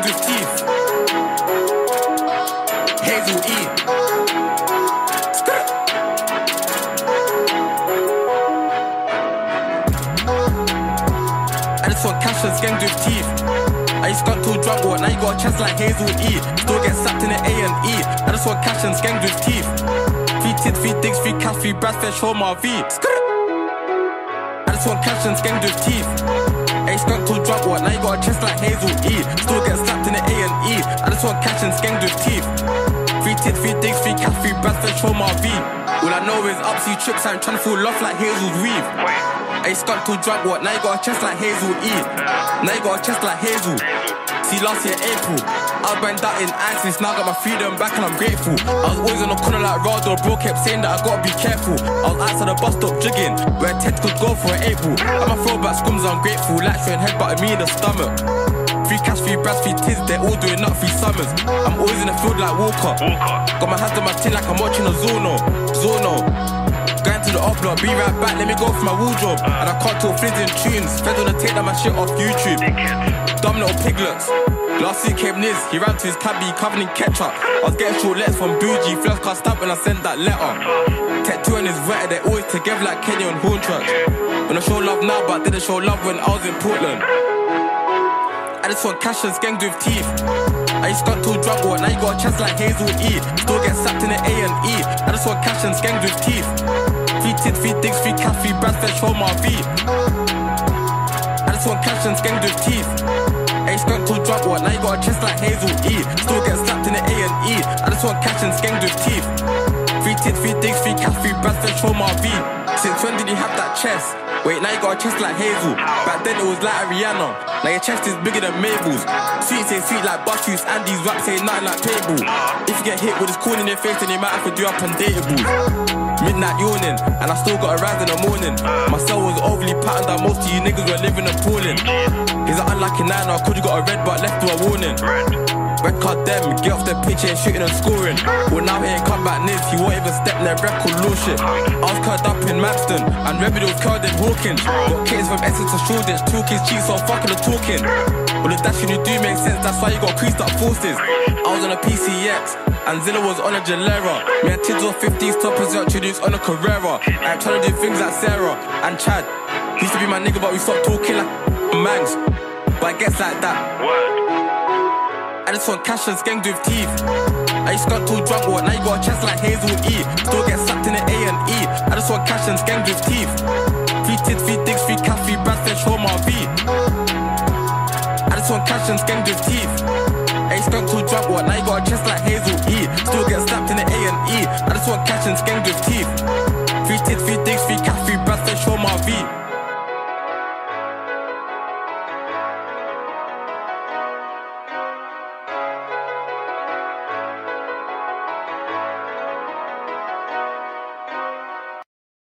with teeth. Hazel E. I just want cash and skenged with teeth. I used to too drunk, what? Now you got a chest like Hazel E. Still get sacked in the A&E. I just want cash and skenged with teeth. 3 tits, 3 dicks, 3 cash, 3 brass, fresh home RV. I just want cash and skenged with teeth. I used to too drunk, what? Now you got a chest like Hazel E. Still get slapped in the A&E. I just want cash and skenged with teeth. 3 tits, 3 dicks, 3 cash, 3 brass, fresh home RV. All I know is upsy trips, I'm trying to fall off like Hazel's weave. I used to too drunk, what? Now you got a chest like Hazel E. Now you got a chest like Hazel. See, last year April, I was burned out in ISIS. Now I got my freedom back and I'm grateful. I was always on the corner like Rado. Bro kept saying that I gotta be careful. I was outside the bus stop jigging, where Ted could go for an April. And my throwback scums ungrateful, like throwing headbutting me in the stomach. 3 cash, 3 brass, 3 tiz, they're all doing up 3 summers. I'm always in the field like Walker. Got my hands on my tin like I'm watching a Zono. Going to the up block, be right back, let me go for my wardrobe. And I can't talk flins and tunes, feds on the take that my shit off YouTube. Dumb little piglets. Last week came Niz, he ran to his cabbie covered in ketchup. I was getting short letters from Bougie, flash car stamp when I sent that letter. Tech 2 and his wetter, they're always together like Kenya and Hornchurch. When I show love now, but I didn't show love when I was in Portland. I just want cash and skenged with teeth. I used to too drunk, what? Now you got a chest like Hazel E. Still get sacked in the A&E. I just want cash and skenged with teeth. 3 tits, 3 dicks, 3 cash, 3 brass, fresh home RV. I just want cash and skenged with teeth. I used to too drunk, what? Now you got a chest like Hazel E. Still get slapped in the A&E. I just want cash and skenged with teeth. 3 tits, 3 dicks, 3 cash, 3 brass, fresh home RV. Since when did you have that chest? Wait, now you got a chest like Hazel. Back then it was like Rihanna. Now your chest is bigger than Mabel's. Sweet say sweet like Bucky's, and these raps say nothing like Payable. If you get hit with this corn in your face, then you might have to do up on dateables. Midnight yawning, and I still got a rise in the morning. My cell was overly patterned that most of you niggas were living appalling. He's an unlucky night now, could you got a red but left to a warning. Red card them, get off the pitch, ain't shooting and scoring. Well now he ain't come back Niz, he won't even step their record law shit. I was curled up in Manston, and Rebel was curled in Hawkins. Got kids from Essex to Shoreditch, talk his cheeks so fucking the talking. Well the dashing you do make sense, that's why you got creased up forces. I was on a PCX, and Zilla was on a Gelera. Me and Tids were 50s toppers out introduced on a Carrera. I'm trying to do things like Sarah and Chad. Used to be my nigga but we stopped talking like mangs. But it gets like that. I just want cash and skenged with teeth. I used to too drunk, what? Now you got a chest like Hazel E. Still get sacked in the A&E. I just want cash and skenged with teeth. 3 tits, 3 dicks, 3 cash, 3 brass, fresh home RV. I just want cash and skenged with teeth. I used to too drunk, what? Now you got a chest like Hazel E. Still get slapped in the A&E. I just want cash and skenged with teeth. 3 tits, 3 dicks, 3 cash, 3 brass, fresh home RV.